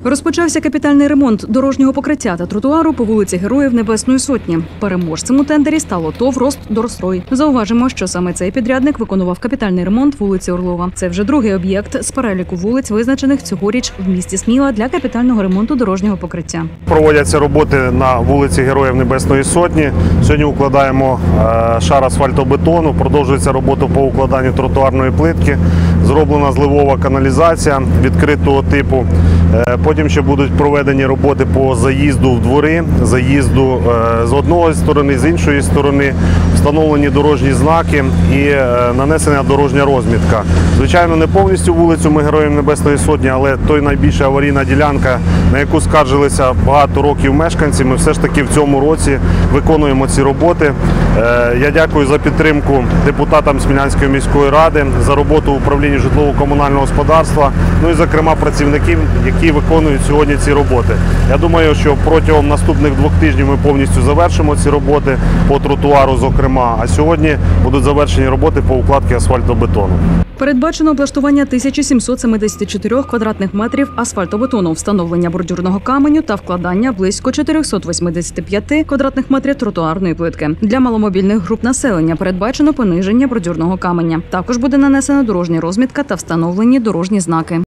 Розпочався капітальний ремонт дорожнього покриття та тротуару по вулиці Героїв Небесної Сотні. Переможцем у тендері стало ТОВ «Ростдорстрой». Зауважимо, що саме цей підрядник виконував капітальний ремонт вулиці Орлова. Це вже другий об'єкт з переліку вулиць, визначених цьогоріч в місті Сміла для капітального ремонту дорожнього покриття. Проводяться роботи на вулиці Героїв Небесної Сотні. Сьогодні укладаємо шар асфальтобетону, продовжується робота по укладанню тротуарної плитки. Зроблена зливова каналізація відкритого типу. Потім ще будуть проведені роботи по заїзду в двори, заїзду з одної сторони, з іншої сторони, встановлені дорожні знаки і нанесена дорожня розмітка. Звичайно, не повністю вулицю ми Героїв Небесної Сотні, але той найбільша аварійна ділянка, на яку скаржилися багато років мешканці, ми все ж таки в цьому році виконуємо ці роботи. Я дякую за підтримку депутатам Смілянської міської ради, за роботу управління житлово-комунального господарства, ну і, зокрема, працівників, які виконують сьогодні ці роботи. Я думаю, що протягом наступних 2 тижнів ми повністю завершимо ці роботи по тротуару, зокрема, а сьогодні будуть завершені роботи по укладці асфальтобетону. Передбачено облаштування 1774 квадратних метрів асфальтобетону, встановлення бордюрного каменю та вкладання близько 485 квадратних метрів тротуарної плитки. Для маломобільних груп населення передбачено пониження бордюрного каменя. Також буде нанесена дорожня розмітка та встановлені дорожні знаки.